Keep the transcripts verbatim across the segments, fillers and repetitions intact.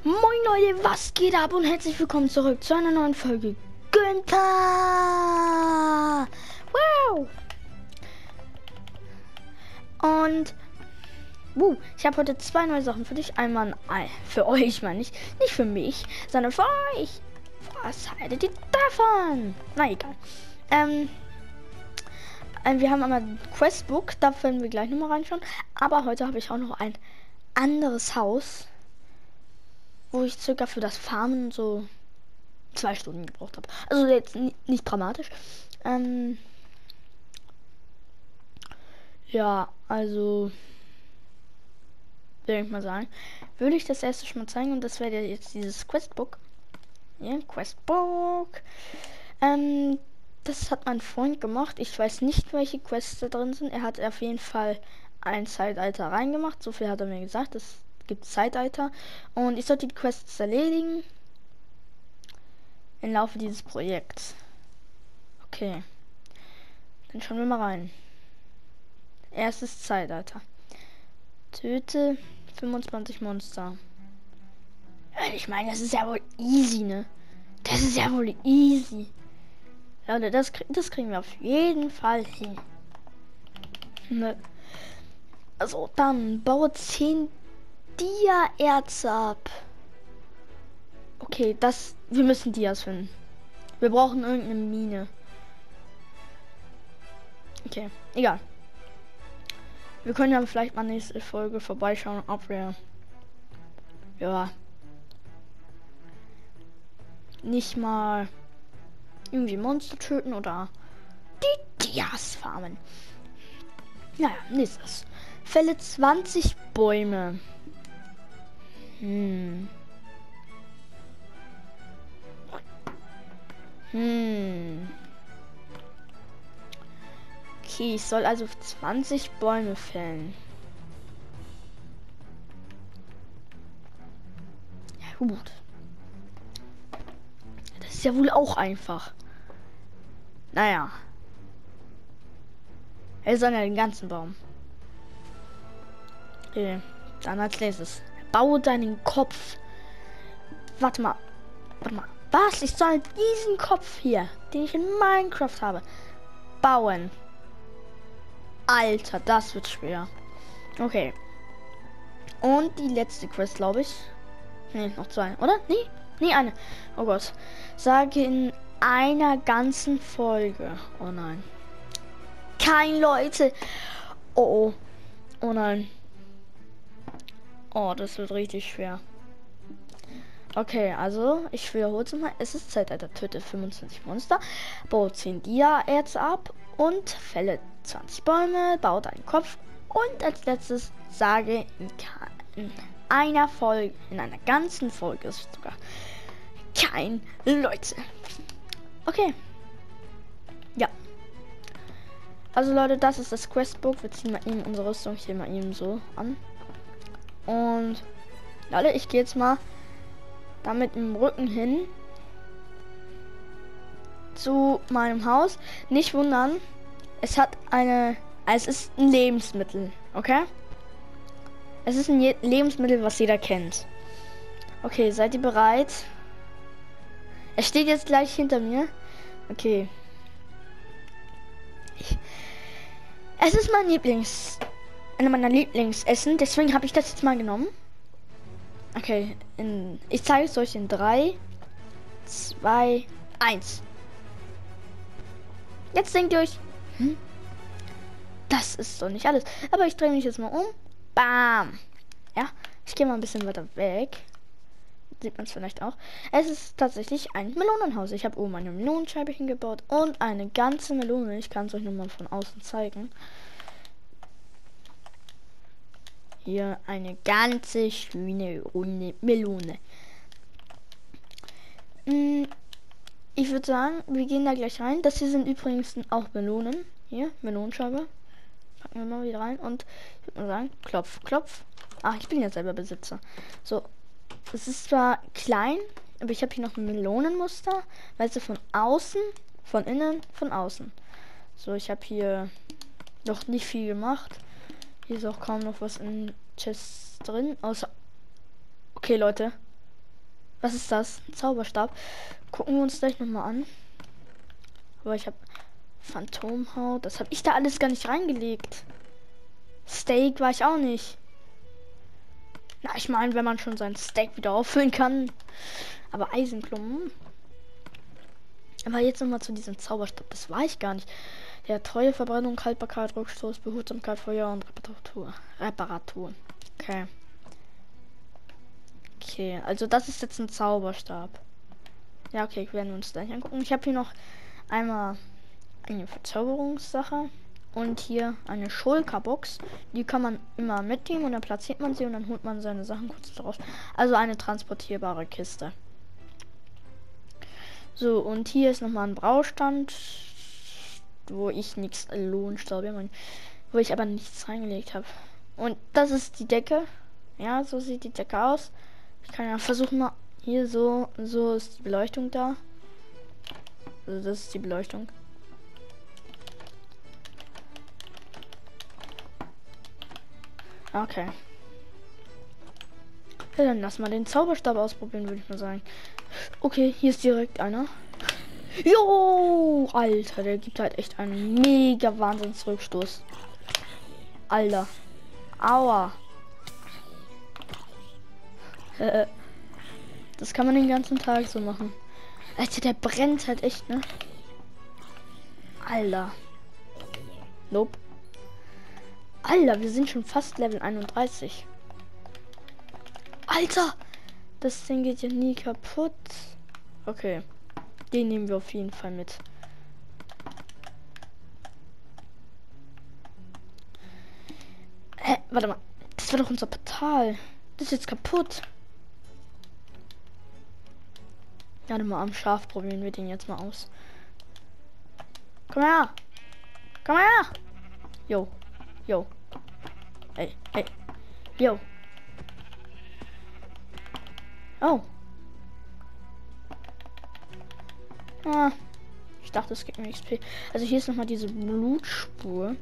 Moin Leute, was geht ab und herzlich willkommen zurück zu einer neuen Folge Günther. Wow! Und uh, ich habe heute zwei neue Sachen für dich. Einmal ein, für euch, meine ich. Nicht für mich, sondern für euch. Was haltet ihr davon? Na egal. Ähm, äh, wir haben einmal ein Questbook, da werden wir gleich nochmal reinschauen. Aber heute habe ich auch noch ein anderes Haus, wo ich circa für das Farmen so zwei Stunden gebraucht habe. Also jetzt nicht dramatisch. Ähm, ja, also würde ich mal sagen, würde ich das erste schon mal zeigen und das wäre jetzt dieses Questbook. Ja, Questbook. Ähm, das hat mein Freund gemacht. Ich weiß nicht, welche Quests da drin sind. Er hat auf jeden Fall ein Zeitalter reingemacht. So viel hat er mir gesagt. Es gibt Zeitalter. Und ich sollte die Quests erledigen im Laufe dieses Projekts. Okay. Dann schauen wir mal rein. Erstes Zeitalter. Töte fünfundzwanzig Monster. Ich meine, das ist ja wohl easy, ne? Das ist ja wohl easy. Leute, das, das kriegen wir auf jeden Fall hin. Ne? Also, dann baue zehn Dia-Erze ab. Okay, das... Wir müssen Dias finden. Wir brauchen irgendeine Mine. Okay, egal. Wir können ja vielleicht mal nächste Folge vorbeischauen, ob wir... Ja... nicht mal... irgendwie Monster töten oder... die Dias farmen. Naja, nächstes. Fälle zwanzig Bäume. Hm... Hm. Okay, ich soll also zwanzig Bäume fällen. Ja, gut. Das ist ja wohl auch einfach. Naja. Wir sollen ja den ganzen Baum. Okay, dann als nächstes. Baue deinen Kopf. Warte mal. Warte mal. Was? Ich soll diesen Kopf hier, den ich in Minecraft habe, bauen. Alter, das wird schwer. Okay. Und die letzte Quest, glaube ich. Ne, noch zwei, oder? Nee, nee, eine. Oh Gott. Sage in einer ganzen Folge. Oh nein. Kein Leute. Oh, oh. Oh nein. Oh, das wird richtig schwer. Okay, also ich wiederhole es mal. Es ist Zeitalter. Töte fünfundzwanzig Monster, baue zehn Dia-Erze ab und fälle zwanzig Bäume, baue deinen Kopf und als letztes sage in, in einer Folge, in einer ganzen Folge ist sogar kein Leute. Okay. Ja. Also Leute, das ist das Questbook. Wir ziehen mal eben unsere Rüstung hier mal eben so an. Und Leute, ich gehe jetzt mal damit im Rücken hin zu meinem Haus. Nicht wundern, es hat eine, es ist ein Lebensmittel, okay? Es ist ein Je- Lebensmittel, was jeder kennt. Okay, seid ihr bereit? Es steht jetzt gleich hinter mir. Okay. Ich, es ist mein Lieblings, eine meiner Lieblingsessen, deswegen habe ich das jetzt mal genommen. Okay, in, ich zeige es euch in drei, zwei, eins. Jetzt denkt ihr euch, hm, das ist doch nicht alles. Aber ich drehe mich jetzt mal um. Bam. Ja, ich gehe mal ein bisschen weiter weg. Sieht man es vielleicht auch. Es ist tatsächlich ein Melonenhaus. Ich habe oben eine Melonenscheibe hingebaut und eine ganze Melone. Ich kann es euch nochmal von außen zeigen. Hier eine ganze schöne runde Melone. Ich würde sagen, wir gehen da gleich rein. Das hier sind übrigens auch Melonen. Hier, Melonenscheibe. Packen wir mal wieder rein. Und ich würde mal sagen, klopf, klopf. Ach, ich bin ja selber Besitzer. So, es ist zwar klein, aber ich habe hier noch ein Melonenmuster. Weißt du, von außen, von innen, von außen. So, ich habe hier noch nicht viel gemacht. Hier ist auch kaum noch was in Chests drin, außer... Okay, Leute. Was ist das? Ein Zauberstab. Gucken wir uns gleich nochmal an. Aber ich habe Phantomhaut. Das habe ich da alles gar nicht reingelegt. Steak war ich auch nicht. Na, ich meine, wenn man schon sein Steak wieder auffüllen kann. Aber Eisenklumpen. Aber jetzt nochmal zu diesem Zauberstab. Das war ich gar nicht. Ja, Treue, Verbrennung, Haltbarkeit, Rückstoß, Behutsamkeit, Feuer und Reparatur. Reparatur. Okay. Okay, also das ist jetzt ein Zauberstab. Ja, okay, werden wir uns gleich angucken. Ich habe hier noch einmal eine Verzauberungssache und hier eine Schulka-Box. Die kann man immer mitnehmen und dann platziert man sie und dann holt man seine Sachen kurz daraus. Also eine transportierbare Kiste. So, und hier ist nochmal ein Braustand, wo ich nichts Lohnstaub, wo ich aber nichts reingelegt habe. Und das ist die Decke. Ja, so sieht die Decke aus. Ich kann ja versuchen mal hier so, so ist die Beleuchtung da. Also das ist die Beleuchtung. Okay. Ja, dann lass mal den Zauberstab ausprobieren, würde ich mal sagen. Okay, hier ist direkt einer. Jo, Alter, der gibt halt echt einen mega Wahnsinnsrückstoß. Alter. Aua. Das kann man den ganzen Tag so machen. Alter, der brennt halt echt, ne? Alter. Nope. Alter, wir sind schon fast Level einunddreißig. Alter! Das Ding geht ja nie kaputt. Okay. Den nehmen wir auf jeden Fall mit. Hä? Warte mal. Das war doch unser Portal. Das ist jetzt kaputt. Warte mal, am Schaf probieren wir den jetzt mal aus. Komm her! Komm her! Jo. Jo. Ey, ey. Jo. Oh. Ah. Ich dachte, es gibt mir X P. Also hier ist nochmal diese Blutspur.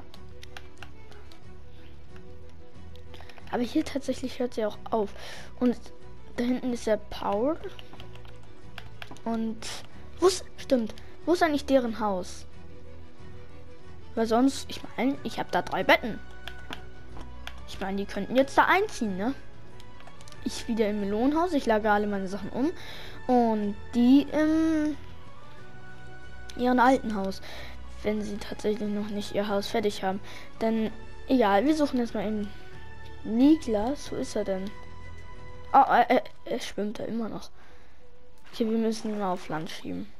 Aber hier tatsächlich hört sie auch auf. Und da hinten ist der Paul. Und wo ist, stimmt, wo ist eigentlich deren Haus? Weil sonst, ich meine, ich habe da drei Betten. Ich meine, die könnten jetzt da einziehen, ne? Ich wieder im Melonenhaus, ich lagere alle meine Sachen um. Und die im ihren alten Haus. Wenn sie tatsächlich noch nicht ihr Haus fertig haben. Denn, egal, wir suchen jetzt mal eben Niklas. Wo ist er denn? Oh, er, er, er schwimmt da immer noch. Okay, wir müssen ihn mal auf Land schieben.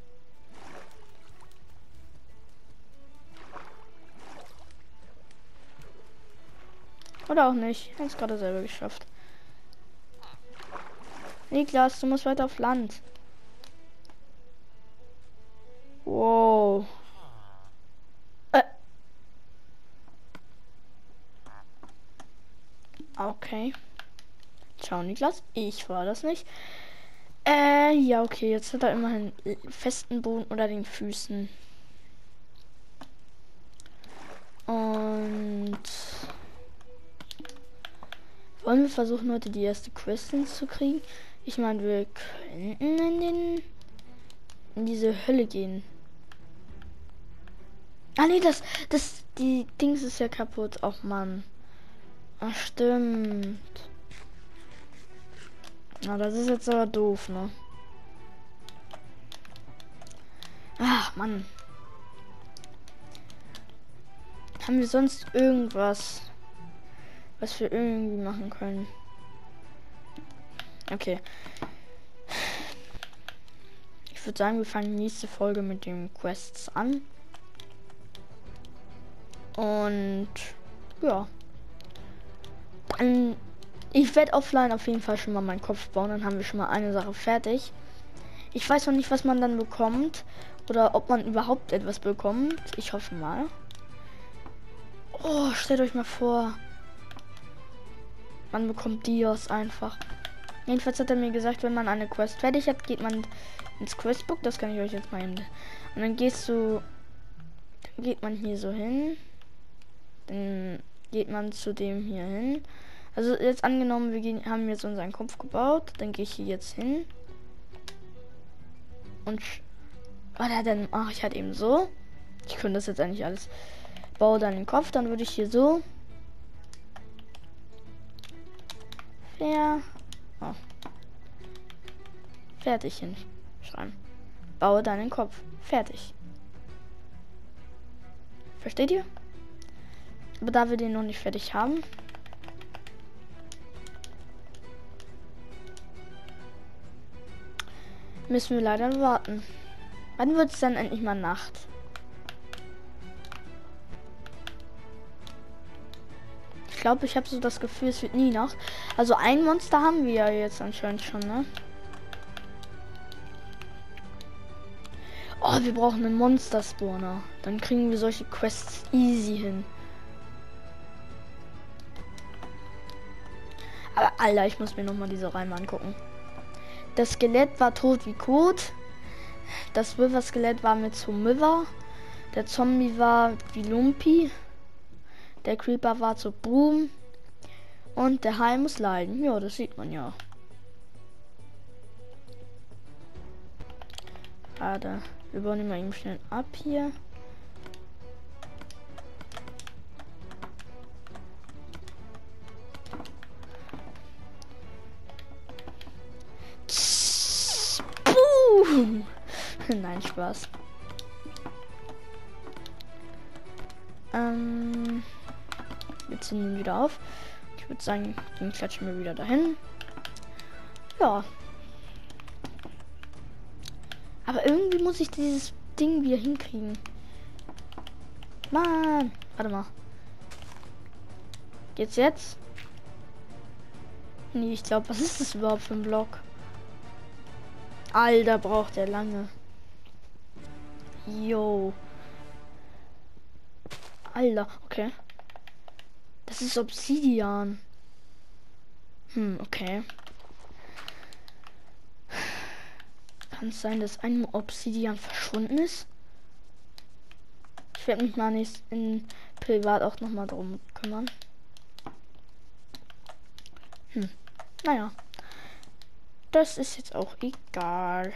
Oder auch nicht. Er hat es gerade selber geschafft. Niklas, du musst weiter auf Land. Wow. Äh. Okay. Ciao, Niklas. Ich war das nicht. Äh, ja, okay. Jetzt hat er immerhin festen Boden unter den Füßen. Und wollen wir versuchen, heute die erste Quest hinzukriegen? Ich meine, wir könnten in den in diese Hölle gehen. Ah nee, das das die Dings ist ja kaputt. Ach Mann. Ach stimmt. Na, das ist jetzt aber doof, ne? Ach Mann. Haben wir sonst irgendwas, was wir irgendwie machen können? Okay. Ich würde sagen, wir fangen nächste Folge mit den Quests an. Und ja. Dann, ich werde offline auf jeden Fall schon mal meinen Kopf bauen. Dann haben wir schon mal eine Sache fertig. Ich weiß noch nicht, was man dann bekommt. Oder ob man überhaupt etwas bekommt. Ich hoffe mal. Oh, stellt euch mal vor. Man bekommt Dios einfach. Jedenfalls hat er mir gesagt, wenn man eine Quest fertig hat, geht man ins Questbook. Das kann ich euch jetzt mal eben. Und dann gehst du, dann geht man hier so hin. Dann geht man zu dem hier hin. Also jetzt angenommen, wir gehen, haben jetzt unseren Kopf gebaut. Dann gehe ich hier jetzt hin. Und... Oder dann mache ich halt eben so. Ich könnte das jetzt eigentlich alles. Baue dann den Kopf. Dann würde ich hier so... Ja. Oh. Fertig hinschreiben. Baue deinen Kopf. Fertig. Versteht ihr? Aber da wir den noch nicht fertig haben, müssen wir leider warten. Wann wird es dann endlich mal Nacht? Ich glaube, ich habe so das Gefühl, es wird nie Nacht. Also ein Monster haben wir ja jetzt anscheinend schon, ne? Oh, wir brauchen einen Monster-Spawner. Dann kriegen wir solche Quests easy hin. Aber Alter, ich muss mir noch mal diese Reime angucken. Das Skelett war tot wie Kot. Das Wither-Skelett war mit zum Wither. Der Zombie war wie Lumpi. Der Creeper war zu Boom. Und der Hai muss leiden. Ja, das sieht man ja. Warte. Wir bauen ihn mal eben schnell ab hier. Boom. Nein, Spaß. Ähm, wir ziehen ihn wieder auf. Ich würde sagen, den klatschen wir wieder dahin. Ja. Aber irgendwie muss ich dieses Ding wieder hinkriegen. Mann. Warte mal. Geht's jetzt? Nee, ich glaube, was ist das überhaupt für ein Block? Alter, braucht der lange. Jo. Alter, okay. Das ist Obsidian. Hm, okay. Kann es sein, dass ein Obsidian verschwunden ist? Ich werde mich mal nicht in Privat auch noch mal drum kümmern. Hm. Naja. Das ist jetzt auch egal.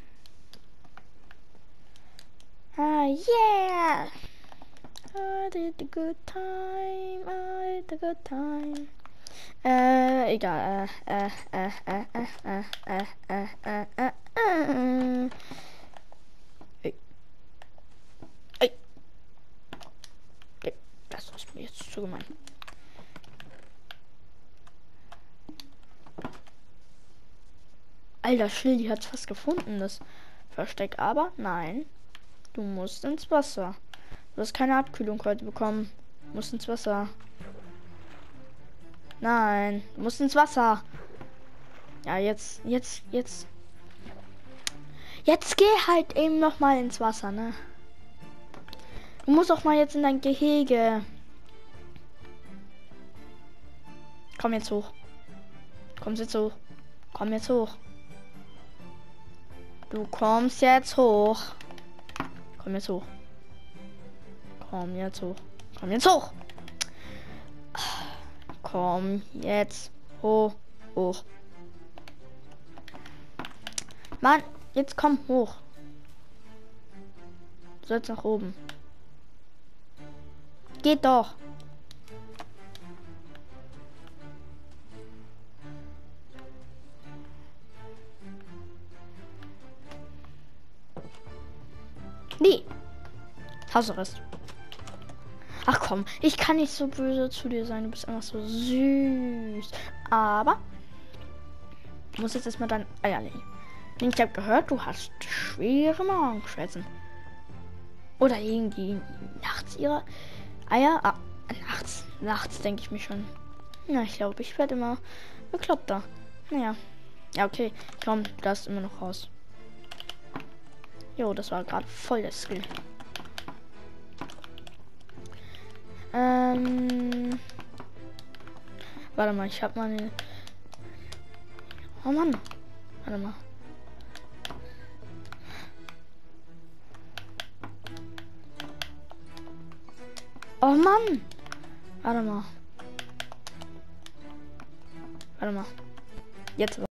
Ah, yeah! I did a good time, I did a good time. Äh, egal. Äh, äh, äh, äh, äh, äh, äh, äh, äh, äh. Ey. Ey. Ey. Das ist mir jetzt zu gemein. Alter, Schildi hat fast gefunden, das Versteck. Aber nein. Du musst ins Wasser. Du hast keine Abkühlung heute bekommen. Du musst ins Wasser. Nein, du musst ins Wasser. Ja, jetzt, jetzt, jetzt. Jetzt geh halt eben noch mal ins Wasser, ne? Du musst auch mal jetzt in dein Gehege. Komm jetzt hoch. Komm jetzt hoch. Komm jetzt hoch. Du kommst jetzt hoch. Komm jetzt hoch. Komm jetzt hoch. Komm jetzt hoch. Komm jetzt hoch. Hoch. Mann, jetzt komm hoch. Du sollst nach oben. Geht doch. Nee. Hausarrest. Ach komm, ich kann nicht so böse zu dir sein. Du bist einfach so süß. Aber du musst jetzt erstmal dein Eier legen. Ich habe gehört, du hast schwere Magenschmerzen. Oder irgendwie nachts ihre Eier. Ah, nachts. Nachts denke ich mir schon. Na, ich glaube, ich werde immer bekloppter. Naja. Ja, okay. Komm, du darfst immer noch raus. Jo, das war gerade voll der Skill. Ähm. Warte mal, ich habe mal eine. Oh Mann. Warte mal. Oh Mann. Warte mal. Warte mal. Jetzt.